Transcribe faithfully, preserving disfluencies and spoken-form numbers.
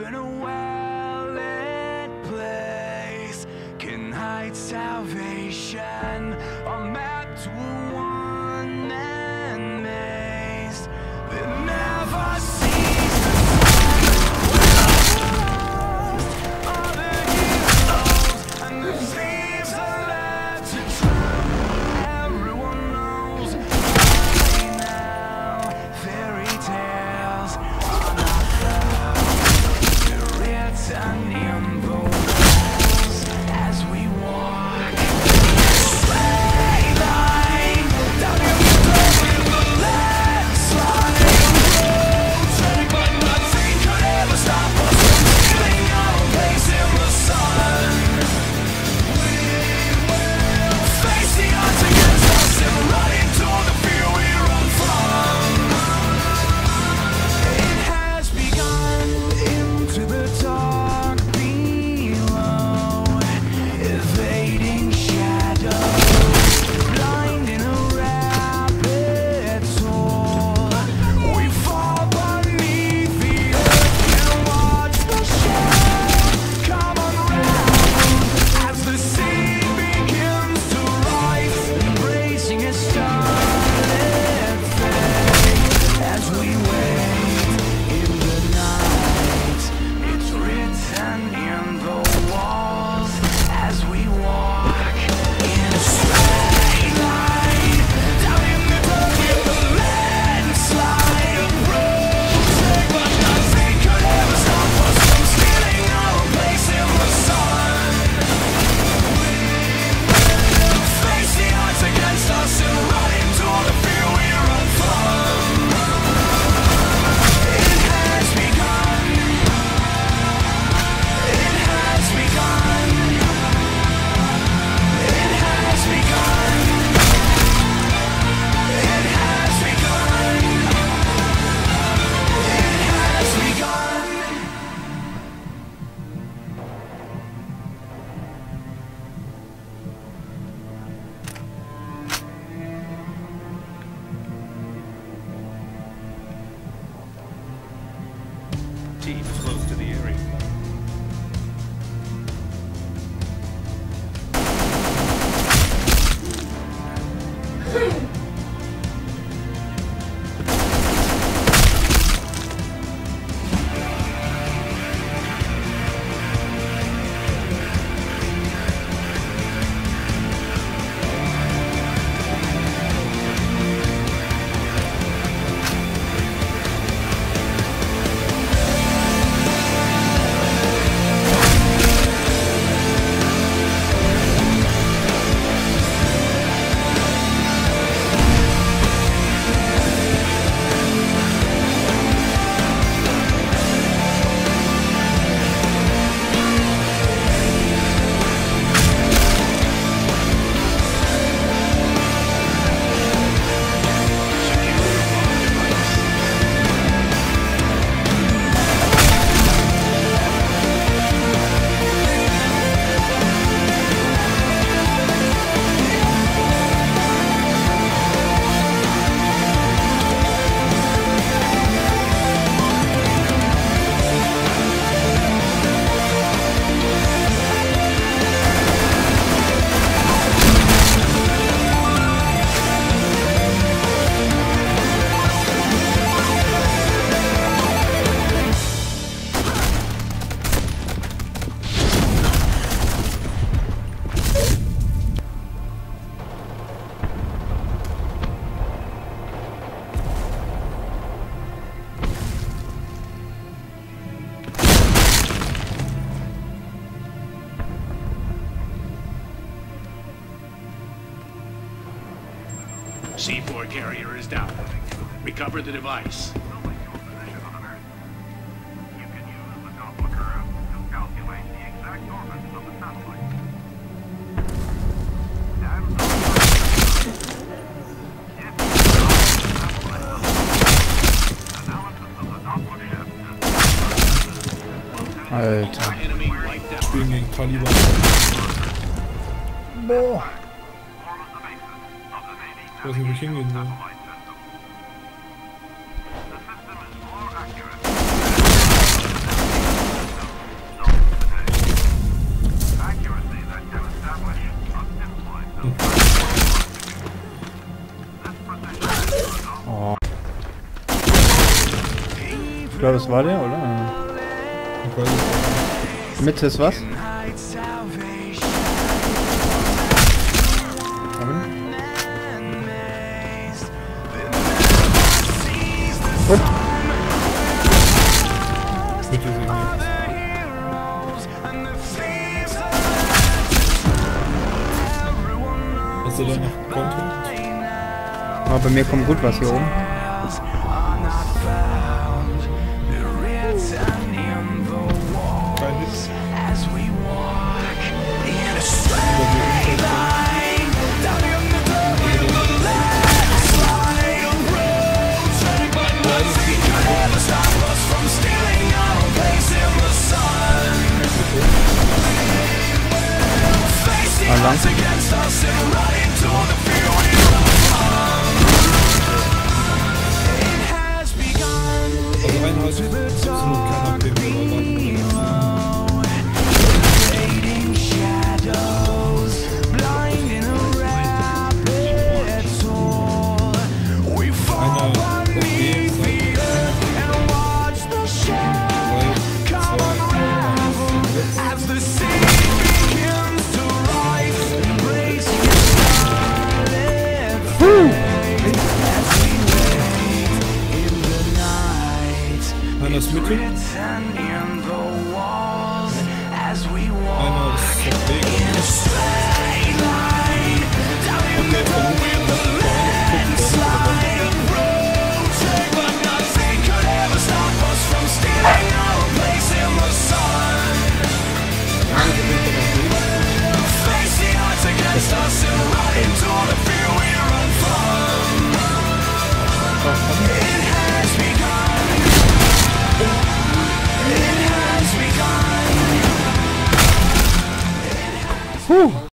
Even a well-lit place can hide salvation. A map to a one-man maze that never ceases. All the heroes and the thieves are left to try. Everyone knows by now fairy tales are not found. They're written in the walls as we walk. Straight line down the road in the landslide road, treading but nothing could ever stop us from stealing our place in the sun. We will face the odds against us and run into the fear we run from. It has begun into the dark below, evading shadows, blind in a rapid toll. We fall beneath the earth and watch the shell come unraveled as the sea begins to rise, embracing a starlit fate as we wait in the night. It's written in the walls as we walk in a straight line down in the dark in the landslide road, but nothing could ever stop us from stealing our place in the sun. We will face the odds against us and run into the fear we run from. It has begun. It has begun. It has begun. It has begun. It has begun. Team is close to the area. C four carrier is down. Recover the device. Alter. Spielen gegen Taliban. Boah. Ich weiß nicht, wo ich hingehen soll. glaube, es war der, oder? Ich weiß nicht. Mitte ist was? Oh. Bitte sehen wir. Hast du da noch Content? Aber bei mir kommt gut was hier oben. Kein Hit. Ah, lang. Also ein Haus ist absolut keiner P V, einer ist Mitte, einer ist Huh.